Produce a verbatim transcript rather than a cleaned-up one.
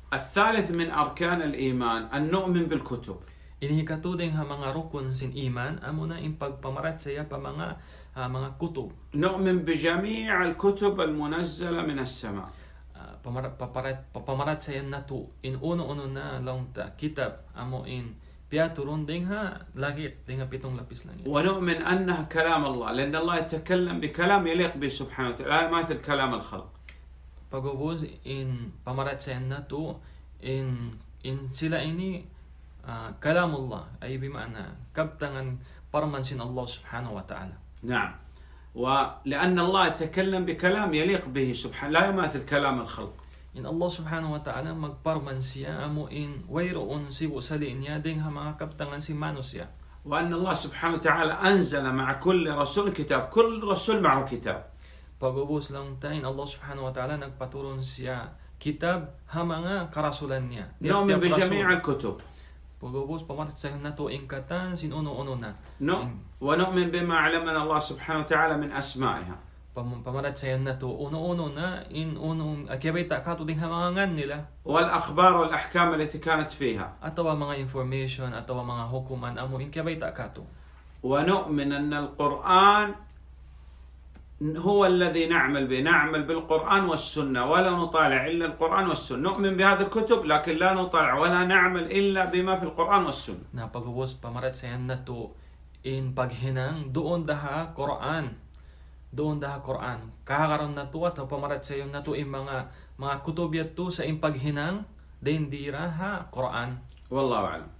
الثالث من أركان الإيمان أن نؤمن بالكتب. Ini katuding ha mga rukun sin iman amo na in pagpamarat saya pa mga uh, mga kutub. نؤمن بجميع الكتب المنزلة من السماء. Uh, pamarat paparat papamarat saya nato in uno-uno na lang ta kitab amo in piaturun ding ha langit ding pitong lapis langit. ونؤمن أنها كلام الله لأن الله يتكلم بكلام يليق به سبحانه وتعالى ما مثل كلام الخلق. Pagubos in pamarat saya nato in in sila ini Uh, kalamullah ay bimana kabtangan parmansin Allah subhanahu wa ta'ala. نعم. ولأن الله يتكلم بكلام يليق به سبحانه لا يماثل كلام الخلق. In Allah subhanahu wa ta'ala magparmansiya amo in wayroon sibu sali niya ding ha mga kabtangan si manusya. وأن الله سبحانه وتعالى أنزل مع كل رسول كتاب كل رسول معه كتاب. Pagubos lang tayo Allah subhanahu wa ta'ala nagpaturon siya kitab ha mga karasulan niya. نؤمن بجميع الكتب. Pagubos pamarat sa nato ingkatan sin uno-uno na. No. ونؤمن بما علمنا الله سبحانه وتعالى من أسمائها. Pamarat sa nato uno-uno na in unong akibay ta kato ding hamangan nila. والأخبار والأحكام التي كانت فيها. Ataw mga information ataw mga hukuman amo in kibay ta kato. ونؤمن أن القرآن هو الذي نعمل به نعمل بالقرآن والسنة ولا نطالع إلا القرآن والسنة. نؤمن بهذه الكتب لكن لا نطالع ولا نعمل إلا بما في القرآن والسنة. Na pagubos pamarat sa nato in paghinang doon daha Quran. Doon daha Quran. Kahakaron na to at pamarat sa na to in mga mga kutub yato sa in paghinang din dira ha Quran. والله أعلم.